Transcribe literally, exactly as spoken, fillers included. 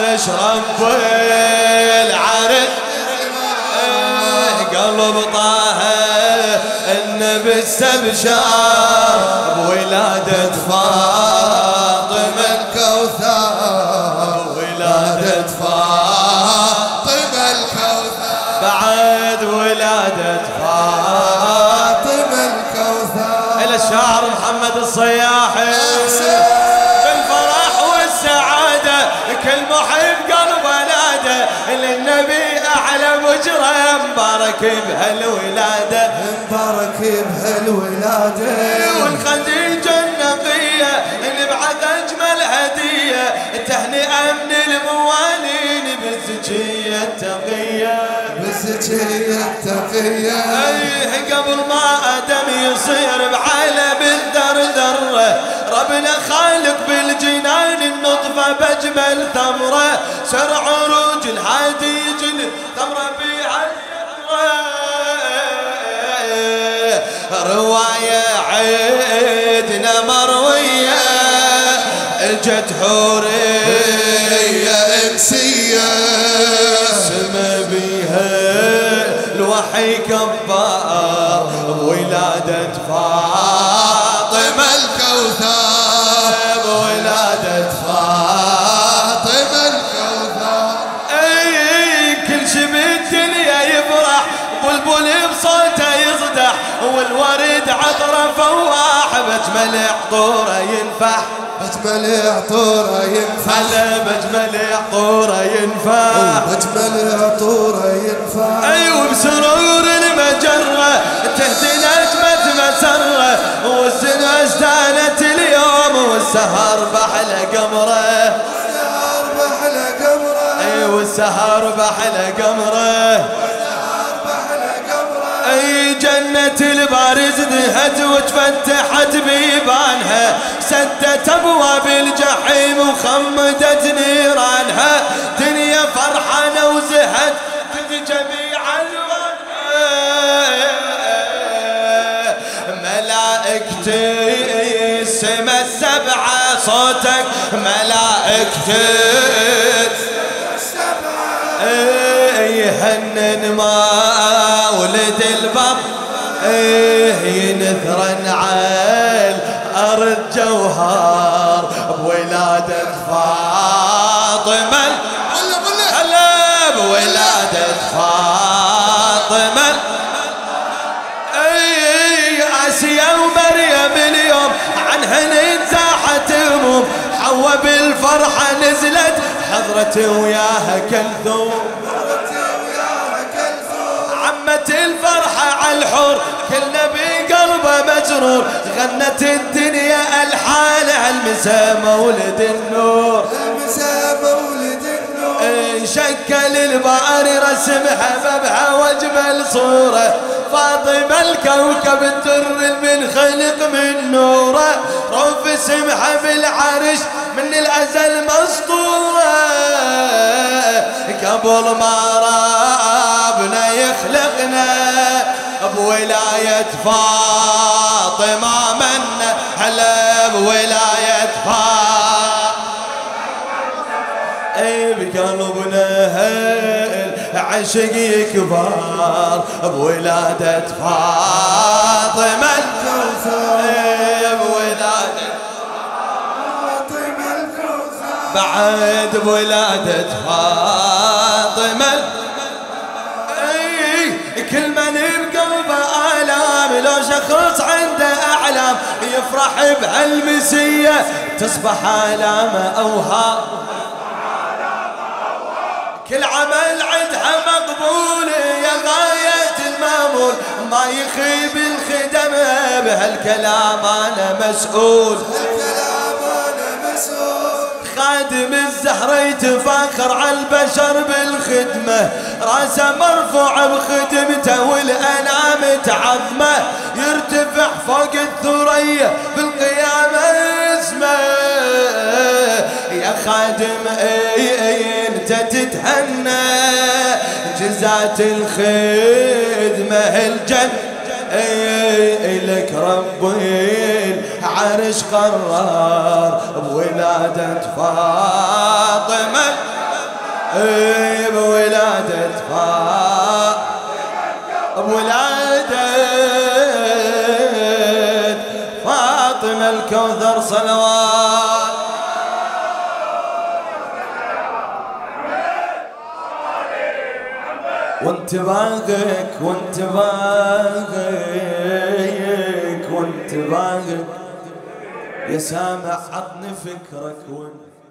العرش رب العرش قلب طه النبي استبشر بولادة فاطمة الكوثر ولادة فاطمة الكوثر بعد ولادة فاطمة الكوثر إلى الشاعر محمد الصياحي بالفرح والسعادة كل محب قلب نادى للنبي أعلى مجرى مبارك بهالولادة مبارك بهالولادة والخديجة النقية اللي بعد أجمل هدية تهنئة من الموالين بالزكية التقية بالزكية التقية أيه قبل ما آدم يصير بعالم الذر ذرة ربنا خالق بالجنان النطفة بأجمل ثمرة سر عروج الهادي جل ثمرة بيها رواية عيدنا مروية اجت حورية انسية سما بيها الوحي كبار بولادة فاطمة الكوثر بولادة فاطمة الكوثر اي كل شي بالدنيا يفرح بلبل بصوته يصدح والورد عطره فواح بجمل عطوره ينفح بجمل عطوره ينفح على بجمل عطوره ينفح بجمل عطوره ينفح ايوه بسرور المجره تهدي نجمه مسره والسنه ازدانت اليوم والسهر بحلى قمره والسهر بحلى قمره ايوه والسهر بحلى قمره اي جنة البارز ذهت وتفتحت بيبانها سدت ابواب الجحيم وخمدت نيرانها دنيا فرحانة وزهت تدي جميع الوانها ملائكتي السما السبعة صوتك ملائكتي يهنن ما ولد البر ينثرن عال أرض جوهر بولادة فاطمة هلا بولادة فاطمة اي آسيا ومريم اليوم عنهن انزاحت هموم حوا بالفرحة نزلت حضرتي وياها كلثوم عمت الفرحة على الحور كل نبي قلبه مجرور غنت الدنيا الحال المسا مولد النور المسا مولد النور شكل الباري رسمها بابها واجمل صورة فاطمة الكوكب الدر من خلق من نوره رف سمحة بالعرش من الأزل مسطورة قبل ما ربنا يخلقنا بولاية فاطمة من هلا بولاية فاطمة اي بقلبنا عشق يكبر بولادة فاطمة الكوثر بولادة فاطمة الكوثر بعد بولادة فاطمة اي كل من بقلبه آلام لو شخص عنده أعلام يفرح بهالمسية تصبح آلامه أوهام كل عمل عندها مقبول يا غاية المامول ما يخيب الخدم بهالكلام أنا مسؤول الكلام أنا مسؤول خادم الزهرة يتفاخر على البشر بالخدمة راسه مرفوع بخدمته والأنام تعظمه يرتفع فوق الثريا بالقيامة اسمه يا خادم اي اي انت تتهنى جزات الخدمة الجنة اي لك ربي العرش قرار بولادة فاطمة اي بولادة فاطمة بولادة فاطمة الكوثر صلوات. وانت باقك وانت باقك وانت باقك يا سامع عطني فكرك وانت